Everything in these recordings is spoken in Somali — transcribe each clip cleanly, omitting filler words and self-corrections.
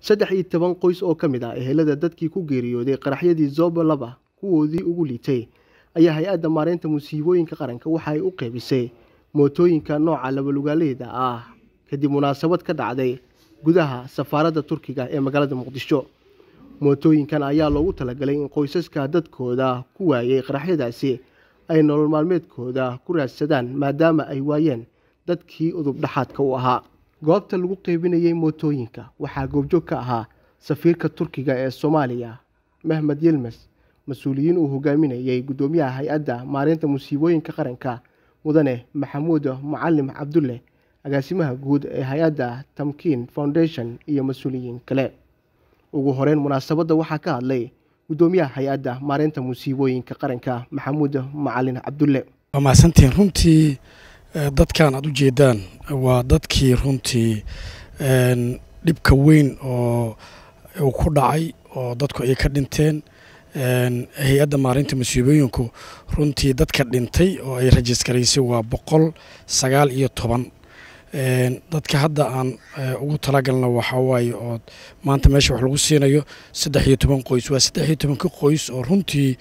13 qoys oo ka mid ah ehelada dadkii ku geeriyooday qaraxyadii Zobo 2 kuwoodii ugu liitay ayaa hay'adda maareynta musiibooyinka qaranka waxa ay u qaybisay mootooyinka nooca labalugaaleeda ah kadib munaasabad ka dhacday gudaha safaaradda Turkiga ee magaalada Muqdisho. Mootooyinkan ayaa loogu talagalay in qoysaska dadkooda ku waayay qaraxyadaasi ay nolol maalmeedkooda ku raadsadaan maadaama ay waayeen dadkii udub dhaxaadka u ahaa. goobta lagu qaybinayay mootooyinka waxaa goobjoog ka ahaa safiirka Turkiga ee Soomaaliya Mehmet Yilmaz, mas'uuliyiin uu hogaaminayay gudoomiyaha hay'adda maareynta musiibooyinka qaranka mudane Maxamuud Macallim Cabdulle, agaasimaha guud ee hay'adda Tamkiin Foundation iyo mas'uuliyiin kale. ugu horeyn munaasabadda waxaa ka hadlay gudoomiyaha hay'adda maareynta musiibooyinka qaranka Maxamuud Macallim Cabdulle. Maasantiin runtii dadkan aad u jeedaan waa dadkii runtii dhibka weyn oo ku dhacay oo dadku ay ka dhinteen. hay'adda maareynta musiibooyinku runtii dadka dhintay oo ay rajistaraysay waa 119. dadka hadda aan ugu talagalna waxa waaye oo maanta meesha wax lagu siinayo 13 qoys. waa 13 qoys oo runtii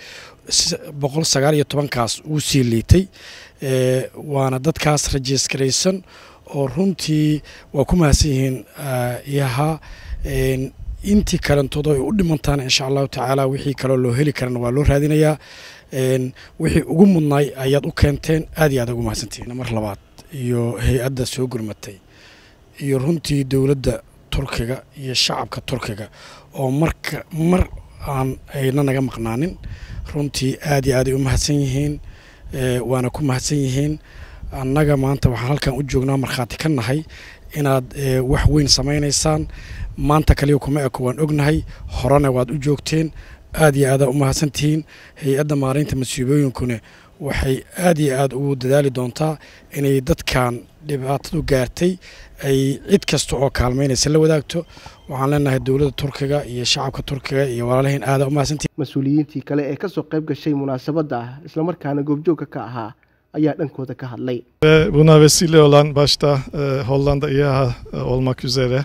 119 kaas uu sii liitay. waana dadkaas rajistaraysan oo runtii waa ku mahadsan yihiin iyaha intii kalentooda ay u dhimantaan insha Allah tacaala wixii kale loo heli karana waa loo raadinayaa. wixii ugu mudnay ayaad u keenteen aad iyo aad ugu mahadsantiin mar labaad iyo hay'adda soo gurmatay iyo runtii dawladda Turkiga iyo shacabka Turkiga oo mar aan ayna naga maqnaanin runtii aad iyo aad u mahadsan yihiin. waana ku mahadsan yihiin. annaga maanta waxaan halkan u joognaa markhaati ka nahay inaad wax weyn sameynaysaan. maanta kaliya kuma eko waan ognahay, horena waad u joogteen. aad iyo aad u mahadsantihiin. hay'adda maareynta musiibooyinkuna waxay aad iyo aad ugu dadaali doontaa inay dadkan dhibaatadu gaartay ay cid kasta oo kaalmeynaysa la wadaagto. waxaan leenahay dawladda Turkiga iyo shacabka Turkiga iyo walaalaheyn aad u mahadsantihiin. mas'uuliyiintii kale ee ka soo qayb gashay munaasabadda isla markaana goobjoogka ka ahaa ayaa dhankooda ka hadlay. Buna vesile olan başta Hollanda İHA olmak üzere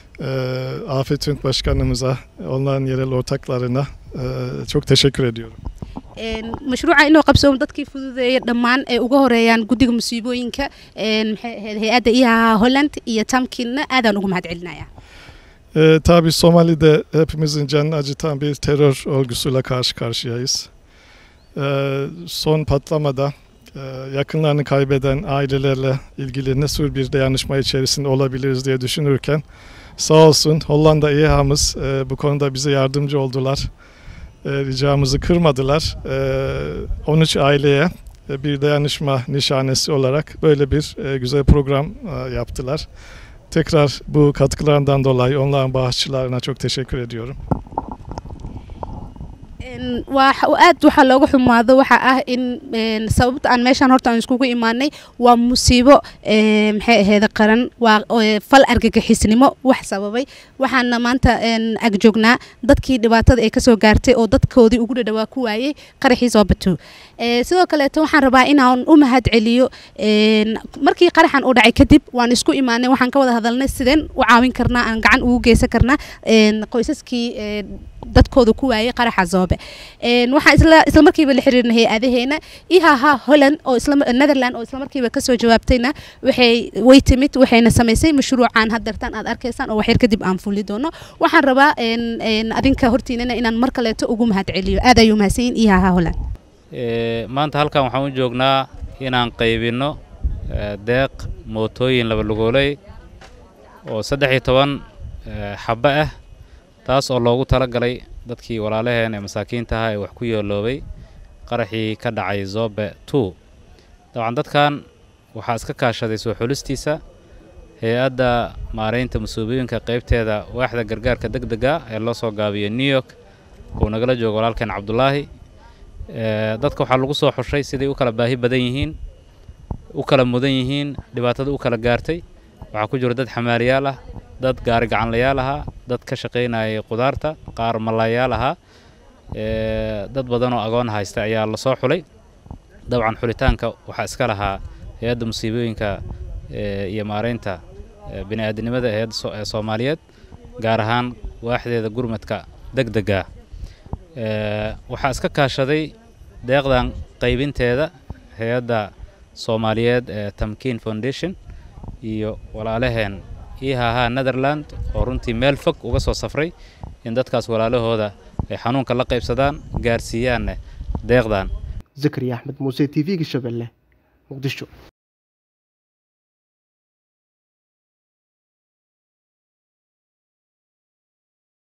Afet Ünk Başkanımıza, onların yerel ortaklarına çok teşekkür ediyorum. mashruuca inoo qabsoom dadkii fududeeyay dhammaan ee uga horeeyaan guddiga musiibooyinka hay'adda IHA Holland iyo Tamkiinna aadaan ugu mahadcelinayaa. Tabii Somali'de hepimizin canını acıtan bir terör olgusuyla karşı karşıyayız. Son patlamada yakınlarını kaybeden ailelerle ilgili nasıl bir dayanışma içerisinde olabiliriz diye düşünürken sağ olsun Hollanda İHA'mız bu konuda bize yardımcı oldular. Ricamızı kırmadılar. 13 aileye bir dayanışma nişanesi olarak böyle bir güzel program yaptılar. Tekrar bu katkılarından dolayı onların bağışçılarına çok teşekkür ediyorum. aad waxa looga xumaado waxa ah in sababta aan meeshan horta aan iskugu imaanay waa musiibo maxay ahayd qaran waa fal argagixisnimo wax sababay waxaana maanta ag joognaa dadkii dhibaatada ay ka soo gaartay oo dadkoodii ugu dhawaa ku waayay qaraxii Zobo 2. sidoo kale waxaan rabaa inaan u mahadceliyo markii qaraxan uu dhacay kadib waan isku imaanay waxaan ka wada hadalnay sideen u caawin karnaa aan gacan ugu geysan karnaa qoysaskii dadkooda ku waayay qaraxa Zobo. waxaan isla markiiba la xiriirnay hay'adaheena IHA Holland oo Netherland oo isla markiiba ka soo jawaabtayna way timid waxayna samaysay mashruucan haddartan aad arkaysaan oo wax yar kadib aan fuli doono. waxaan rabaa adinka hortiinana inaan mar kaleeto ugu mahadceliyo. aad ayuu mahadsan IHA Holland. maanta halkan waxaan u joognaa inaan qaybino deeq mootooyin laba lugoolay oo 13 xabba ah taas oo loogu talagalay dadkii walaalaheen ee masaakiinta ah ee wax ku yeeloobay qaraxii ka dhacay Zobo 2. dabcan dadkan waxa iska kaashaday soo xulistiisa hay'adda maareynta musiibooyinka qaybteeda waaxda gargaarka degdega ee loo soo gaabiyo New York oo nagala joogo walaalkeen Cabdullaahi. dadka waxa lagu soo xushay sidii u kala baahi badan yihiin u kala mudan yihiin dhibaatada u kala gaartay. waxa ku jira dad xamaaliyaal ah, dad gaari gacanlayaal ah, dad ka shaqeynaya qudaarta, qaar malayaal ah, dad badan oo agoon haysta ayaa la soo xulay. dabcan xulitaanka waxa iska lahaa hay'adda musiibooyinka iyo maareynta bini'aadanimada ee Soomaaliyeed gaar ahaan waaxdeeda gurmadka degdega waxaa iska kaashaday deeqdan qaybinteeda hay'adda Soomaaliyeed ee Tamkiin Foundation iyo walaalaheen IHH Netherland oo runtii meel fog uga soo safray in dadkaas walaalahooda ay xanuunka la qaybsadaan gaarsiiyaan deeqdan. Zakariya Axmed Muuse TV Shabeelle Muqdisho.